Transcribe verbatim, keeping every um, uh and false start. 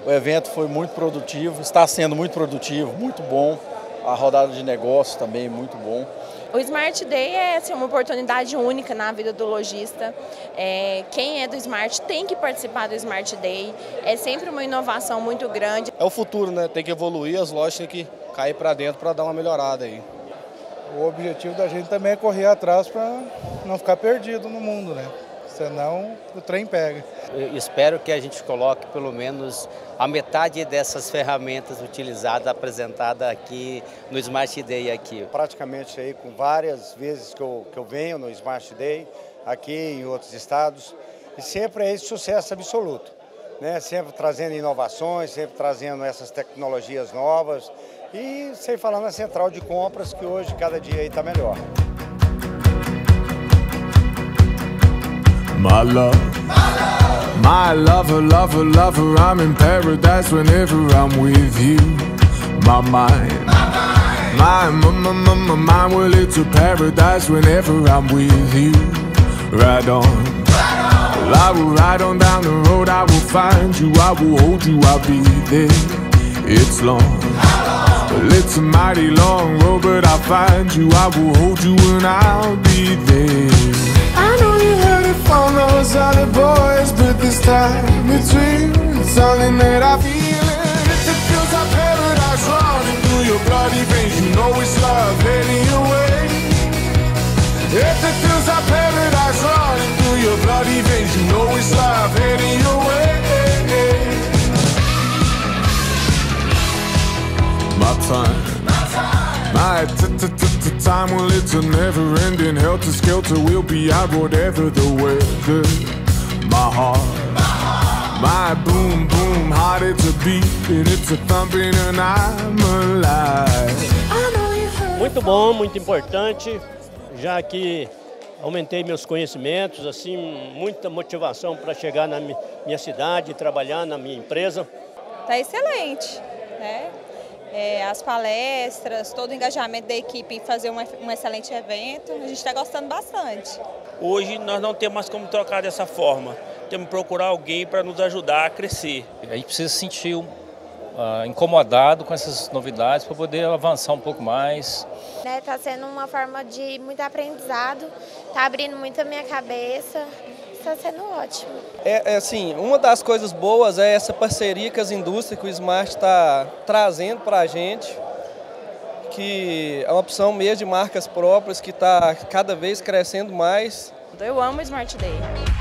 O evento foi muito produtivo, está sendo muito produtivo, muito bom. A rodada de negócios também muito bom. O Smart Day é assim, uma oportunidade única na vida do lojista. É, quem é do Smart tem que participar do Smart Day. É sempre uma inovação muito grande. É o futuro, né? Tem que evoluir, as lojas têm que cair para dentro para dar uma melhorada aí. O objetivo da gente também é correr atrás para não ficar perdido no mundo, né? Senão o trem pega. Eu espero que a gente coloque pelo menos a metade dessas ferramentas utilizadas, apresentadas aqui no Smart Day. Aqui. Praticamente aí com várias vezes que eu, que eu venho no Smart Day, aqui em outros estados, e sempre é esse sucesso absoluto, né? Sempre trazendo inovações, sempre trazendo essas tecnologias novas e sem falar na central de compras que hoje cada dia está melhor. My love, my lover, lover, lover, I'm in paradise whenever I'm with you. My mind, my, my, my, my, my mind, well it's a paradise whenever I'm with you. Ride on, well, I will ride on down the road, I will find you, I will hold you, I'll be there. It's long, well it's a mighty long road, but I'll find you, I will hold you and I'll be there. I know you heard it from those other boys, but this time it's real. It's something that I feel it. If it feels like paradise running through your bloody veins, you know it's love heading your way. If it feels like paradise running through your bloody veins, you know it's love heading your way. My time. My t-t-t-t-time, well it's a never-ending helter-skelter. We'll be out whatever the weather. My heart, my boom-boom heart, it's a beating, it's a thumping and I'm alive. Muito bom, muito importante, já que aumentei meus conhecimentos, assim, muita motivação para chegar na minha cidade, trabalhar na minha empresa. Tá excelente, né? É, as palestras, todo o engajamento da equipe em fazer um, um excelente evento, a gente está gostando bastante. Hoje nós não temos mais como trocar dessa forma, temos que procurar alguém para nos ajudar a crescer. A gente precisa se sentir uh, incomodado com essas novidades para poder avançar um pouco mais. Está sendo uma forma de muito aprendizado, está abrindo muito a minha cabeça. Está sendo ótimo. É, é assim, uma das coisas boas é essa parceria com as indústrias que o Smart está trazendo para a gente, que é uma opção mesmo de marcas próprias que está cada vez crescendo mais. Eu amo o Smart Day.